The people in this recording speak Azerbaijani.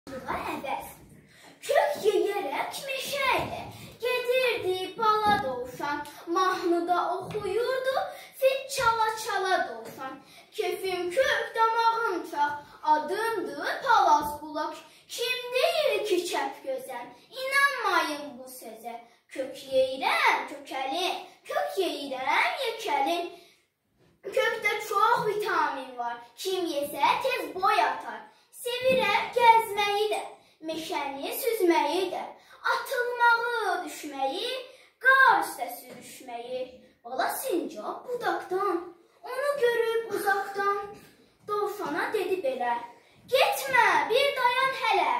Əvəz. Kök yeyərək meşəylə gedirdi bala dovşan, mahnıda oxuyurdu fit çala-çala dovşan. Kefim kök, damağım çaq, adımdır palaz bulaq. Kim deyir ki çəp gözəm, inanmayın bu sözə. Kök yeyirəm kökəlin, kök yeyirəm yekəlin. Kökdə çox vitamin var, kim yesə tez boy atar. Sevirəm gəzməyi də, meşəni süzməyi də, atılmağı, düşməyi, qar üstə sürüşməyi. Bala sincab budaqdan, onu görüb uzaqdan, dovşana dedi belə: getmə, bir dayan hələ,